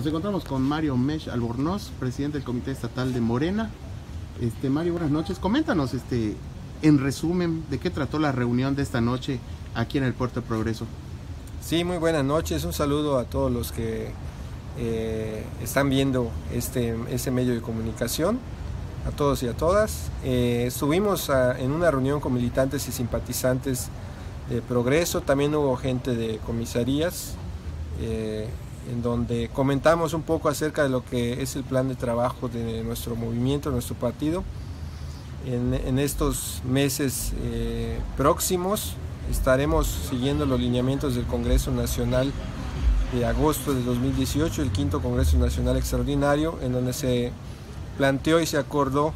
Nos encontramos con Mario Mesh Albornoz, presidente del Comité Estatal de Morena. Mario, buenas noches. Coméntanos, en resumen, de qué trató la reunión de esta noche aquí en el Puerto de Progreso. Sí, muy buenas noches. Un saludo a todos los que están viendo este medio de comunicación, a todos y a todas. Estuvimos en una reunión con militantes y simpatizantes de Progreso. También hubo gente de comisarías, en donde comentamos un poco acerca de lo que es el plan de trabajo de nuestro movimiento, nuestro partido. En estos meses próximos estaremos siguiendo los lineamientos del Congreso Nacional de agosto de 2018, el 5º Congreso Nacional Extraordinario, en donde se planteó y se acordó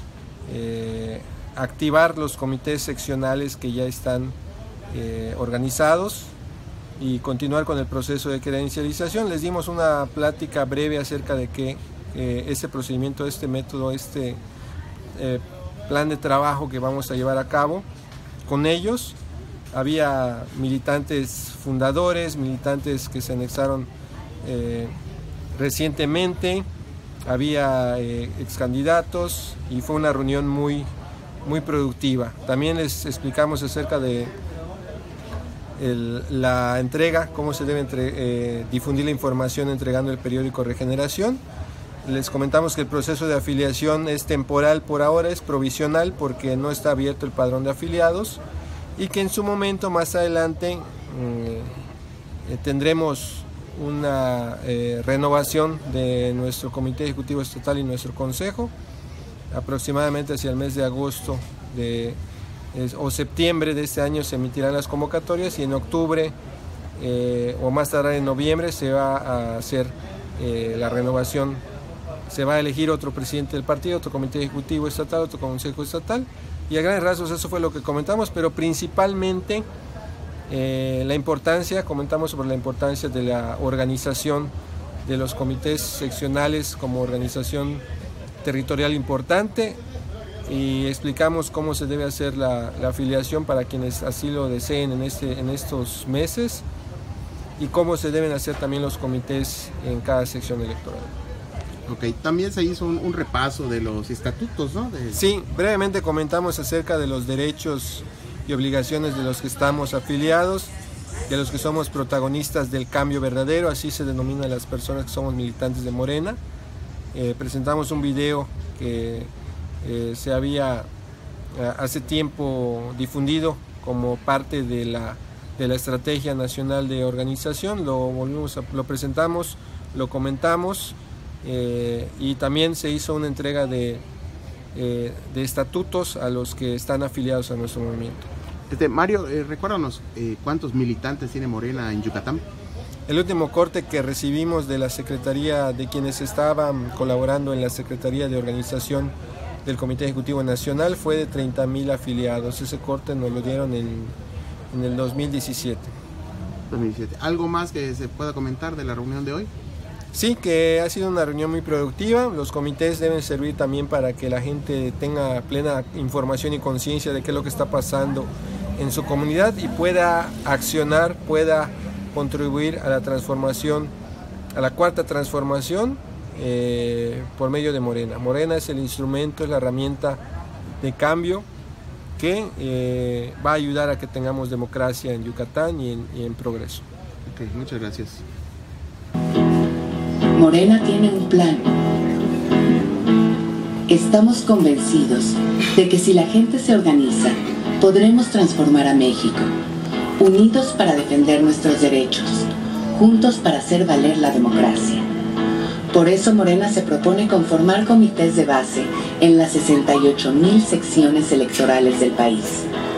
activar los comités seccionales que ya están organizados y continuar con el proceso de credencialización. Les dimos una plática breve acerca de que este procedimiento, este método, plan de trabajo que vamos a llevar a cabo con ellos. Había militantes fundadores, militantes que se anexaron recientemente, había excandidatos y fue una reunión muy productiva. También les explicamos acerca de la entrega, cómo se debe difundir la información entregando el periódico Regeneración. Les comentamos que el proceso de afiliación es temporal por ahora, es provisional porque no está abierto el padrón de afiliados, y que en su momento, más adelante, tendremos una renovación de nuestro Comité Ejecutivo Estatal y nuestro Consejo, aproximadamente hacia el mes de agosto o septiembre de este año se emitirán las convocatorias, y en octubre o más tardar en noviembre se va a hacer la renovación. Se va a elegir otro presidente del partido, otro comité ejecutivo estatal, otro consejo estatal, y a grandes rasgos eso fue lo que comentamos, pero principalmente comentamos sobre la importancia de la organización de los comités seccionales como organización territorial importante, y explicamos cómo se debe hacer la afiliación para quienes así lo deseen en estos meses, y cómo se deben hacer también los comités en cada sección electoral. Ok, también se hizo un repaso de los estatutos, ¿no? Sí, brevemente comentamos acerca de los derechos y obligaciones de los que estamos afiliados, de los que somos protagonistas del cambio verdadero, así se denominan las personas que somos militantes de Morena. Presentamos un video que se había hace tiempo difundido como parte de la estrategia nacional de organización. Lo presentamos, lo comentamos. Y también se hizo una entrega de estatutos a los que están afiliados a nuestro movimiento. Mario, recuérdanos, ¿cuántos militantes tiene Morena en Yucatán? El último corte que recibimos de la Secretaría, de quienes estaban colaborando en la Secretaría de Organización del Comité Ejecutivo Nacional, fue de 30,000 afiliados. Ese corte nos lo dieron en el 2017. ¿Algo más que se pueda comentar de la reunión de hoy? Sí, que ha sido una reunión muy productiva. Los comités deben servir también para que la gente tenga plena información y conciencia de qué es lo que está pasando en su comunidad y pueda accionar, pueda contribuir a la transformación, a la cuarta transformación por medio de Morena. Morena es el instrumento, es la herramienta de cambio que va a ayudar a que tengamos democracia en Yucatán y en Progreso. Ok, muchas gracias. Morena tiene un plan. Estamos convencidos de que si la gente se organiza, podremos transformar a México. Unidos para defender nuestros derechos, juntos para hacer valer la democracia. Por eso Morena se propone conformar comités de base en las 68,000 secciones electorales del país.